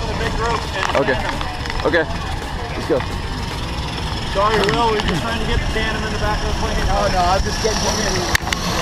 for the big group. Okay. Okay. Let's go. Sorry, Will. We're just trying to get the tandem in the back of the plane. Oh no, I'm just getting ready.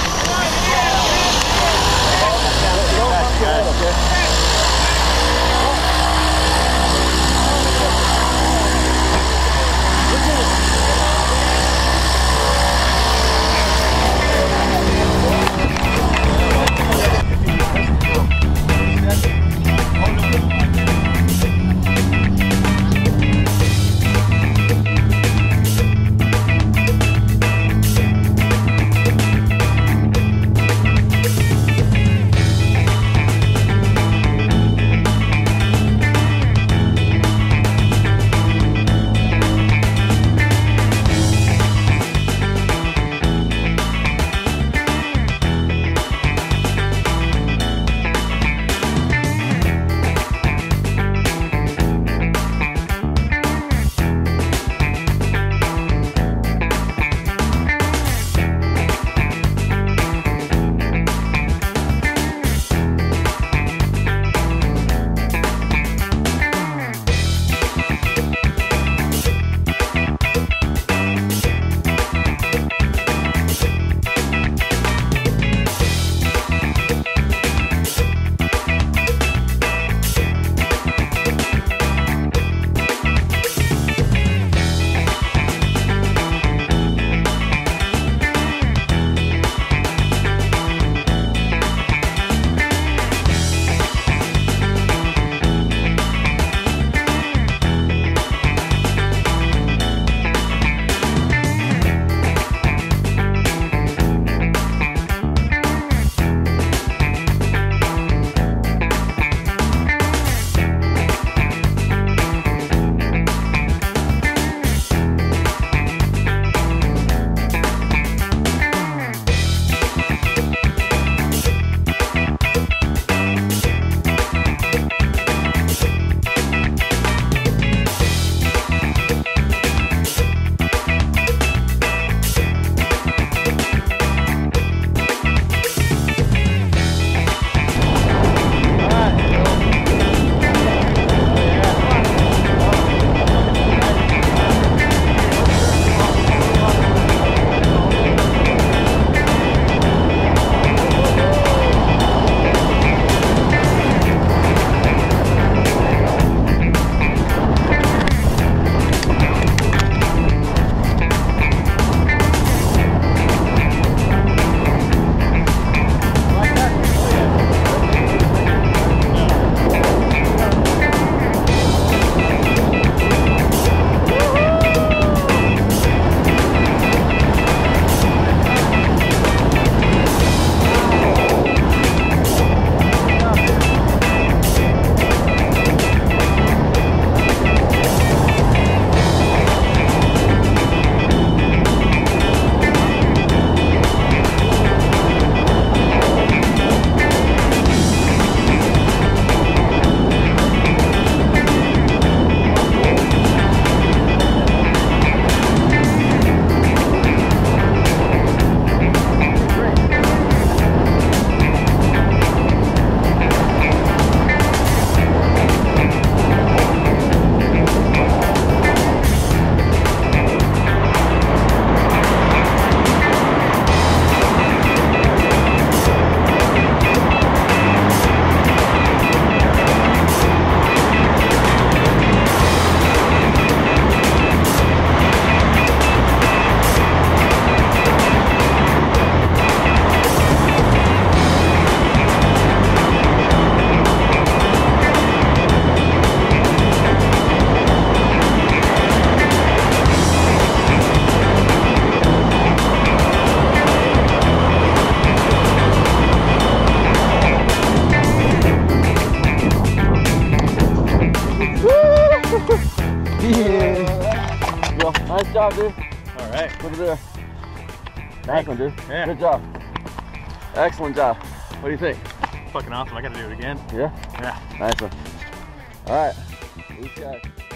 Nice job, dude. All right. Look at there. Nice one, dude. Yeah. Good job. Excellent job. What do you think? Fucking awesome. I gotta do it again. Yeah? Yeah. Nice one. All right. Blue sky.